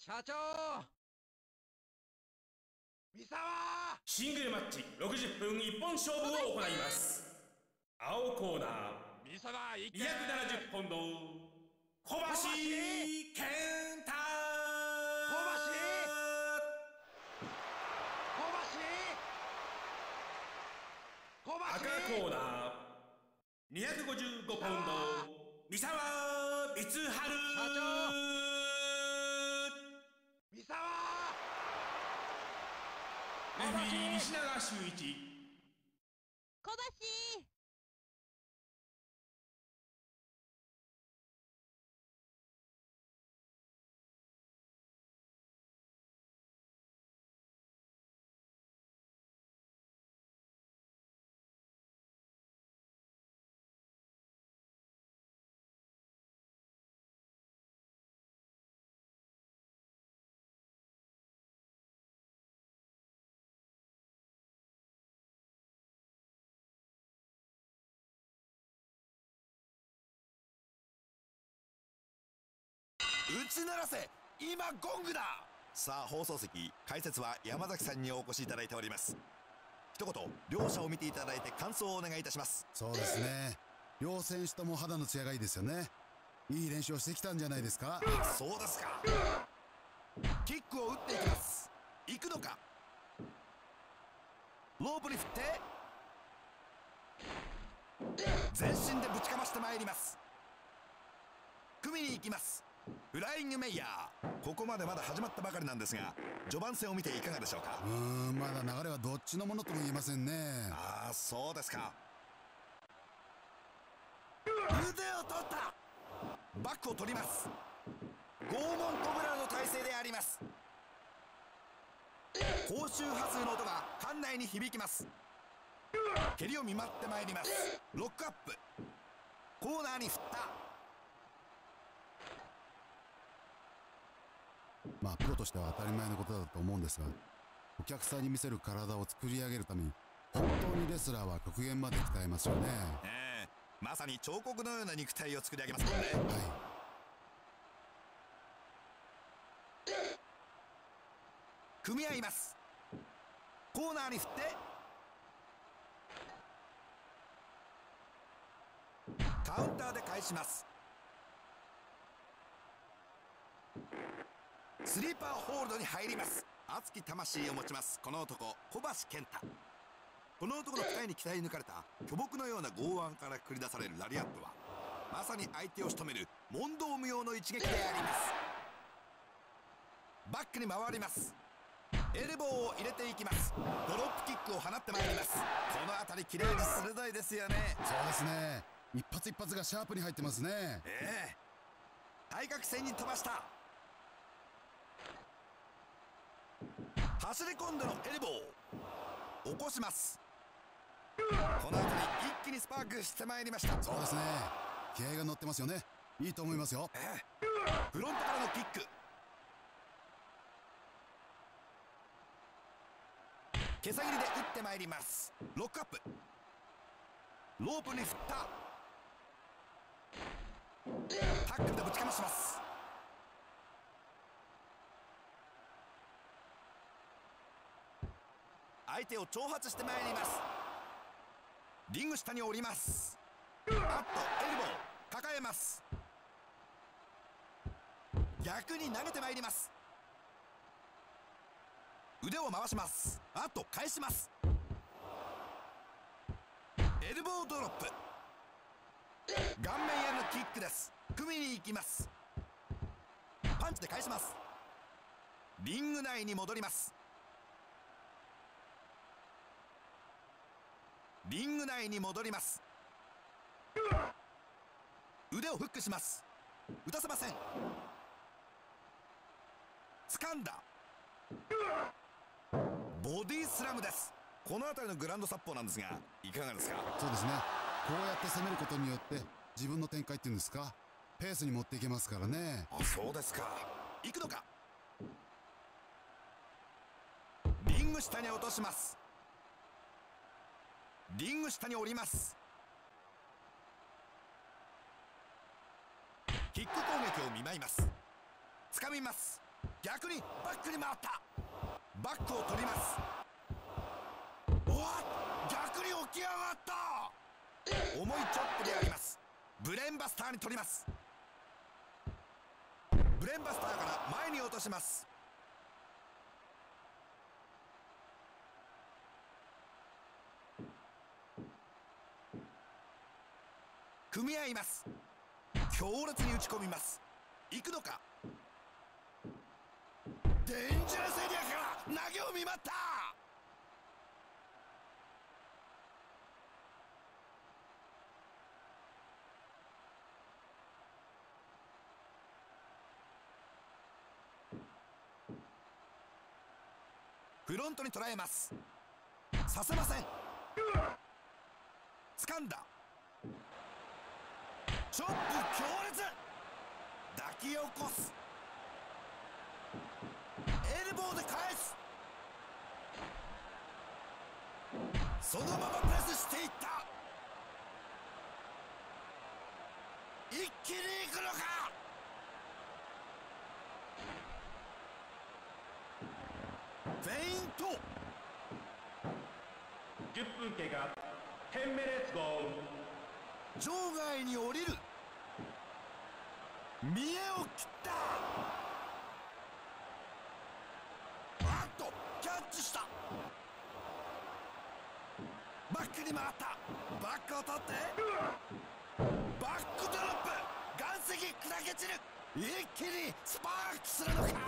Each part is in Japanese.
社長、三沢。 シングルマッチ60分一本勝負を行います。青コーナー三沢行け。 270ポンド小橋健太。赤コーナー255ポンド三沢光晴。 社長、三沢。 レフェリー西永修一。 小橋。 打ち鳴らせ、今ゴングだ。さあ放送席、解説は山崎さんにお越しいただいております。一言両者を見ていただいて感想をお願いいたします。 そうですね、両選手とも肌の艶がいいですよね。いい練習をしてきたんじゃないですか。 そうですか。キックを打っていきます。行くのか。ロープに振って全身でぶちかましてまいります。組みに行きます。フライングメイヤー。ここまでまだ始まったばかりなんですが、序盤戦を見ていかがでしょうか。 まだ流れはどっちのものとも言えませんね。 ああ、そうですか。腕を取った。バックを取ります。拷問コブラの体勢であります。高周波数の音が館内に響きます。蹴りを見舞ってまいります。ロックアップ。コーナーに振った。 まあプロとしては当たり前のことだと思うんですが、お客さんに見せる体を作り上げるために本当にレスラーは極限まで鍛えますよね。 まさに彫刻のような肉体を作り上げますもんね。組み合います。コーナーに振ってカウンターで返します。スリーパーホールドに入ります。熱き魂を持ちますこの男、小橋健太。この男の鍛えに鍛え抜かれた巨木のような剛腕から繰り出されるラリアットは、まさに相手を仕留める問答無用の一撃であります。バックに回ります。エルボーを入れていきます。ドロップキックを放ってまいります。この辺り綺麗に鋭いですよね。 そうですね、一発一発がシャープに入ってますね。 対角線に飛ばした。走り込んでのエルボー起こします。この辺り一気にスパークしてまいりました。 そうですね、気合が乗ってますよね。いいと思いますよ。 フロントからのキック。毛先りで打ってまいります。ロックアップ。ロープに振った。タックルでぶちかまします。相手を挑発してまいります。リング下に降ります。エルボー抱えます。逆に投げてまいります。腕を回します。返します。エルボードロップ。顔面へのキックです。組みに行きます。パンチで返します。リング内に戻ります。リング内に戻ります。腕をフックします。打たせません。掴んだ。ボディスラムです。この辺りのグランド殺法なんですが、いかがですか。 そうですね、こうやって攻めることによって自分の展開っていうんですか、ペースに持っていけますからね。 そうですか。行くのか。リング下に落とします。リング下に降ります。キック攻撃を見舞います。掴みます。 逆にバックに回った。バックを取ります。おっ、逆に起き上がった。重いチョップであります。ブレーンバスターに取ります。ブレーンバスターから前に落とします。組み合います。強烈に打ち込みます。行くのか。デンジャラスエリアから投げを見舞った。フロントに捉えます。させません。掴んだ。チョップ強烈。抱き起こす。エルボーで返す。そのままプレスしていった。一気に行くのか。フェイント。 10分経過。10 minutes go。 場外に降りる。見栄を切った。あっとキャッチした。バックに回った。バックを取ってバックドロップ。岩石砕け散る。一気にスパークするのか。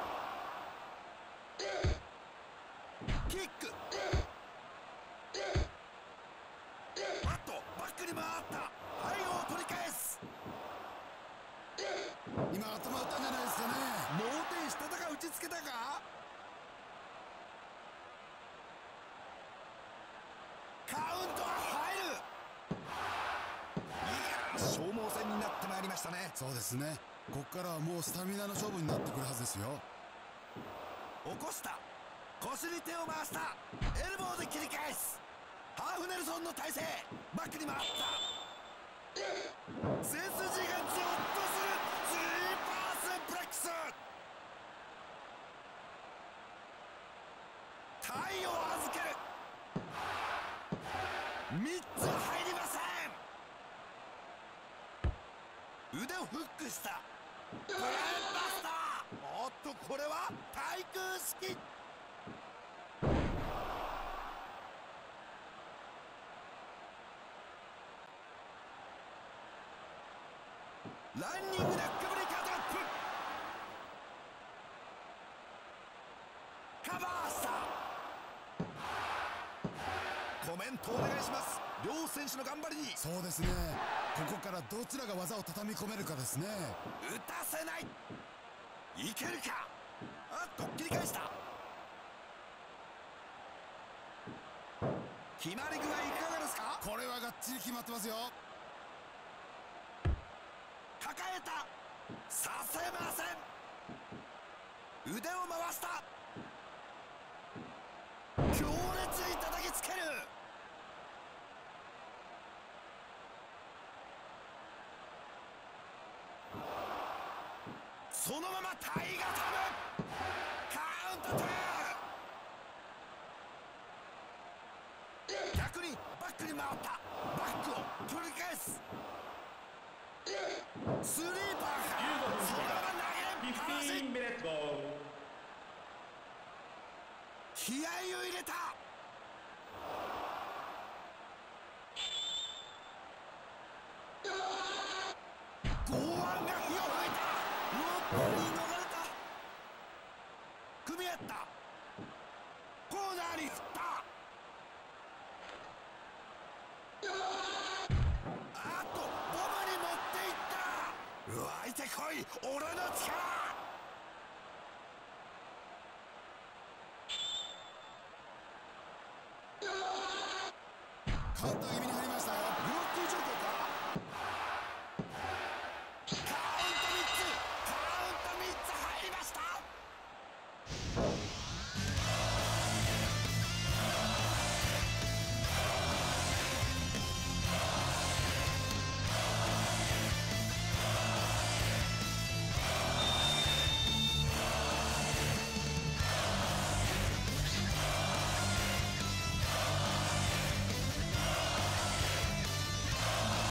キック。あっとバックに回った。背後を取り返す。 今頭打ったんじゃないですかね。 脳天したたか打ちつけたか。カウントは入る。いや、消耗戦になってまいりましたね。 そうですね。こっからはもうスタミナの勝負になってくるはずですよ。 起こした。腰に手を回した。エルボーで切り返す。ハーフネルソンの体勢。バックに回った。背筋がゾッとする。スリーパースプレックス。体を預ける。3つ入りません。腕をフックした。ブレーンバスター。おっと、これは対空式。ランニングネックブレーカードロップ。カバーした。コメントお願いします。両選手の頑張りに。 そうですね。ここからどちらが技を畳み込めるかですね。 打たせない。いけるか。あっと切り返した。決まり具合いかがですか。 これはがっちり決まってますよ。 抱えた。させません。腕を回した。強烈に叩きつける。そのままタイガタム。カウント2。逆にバックに回った。バックを取り返す。スリーパーか。そのまま投げる。 15 minutes go。 気合を入れた。剛腕が火を吹いた。ロップに逃れた。組み合った。コーナーに振った。あっとボムに持っていった。湧いてこい俺の力。 カウンター気味に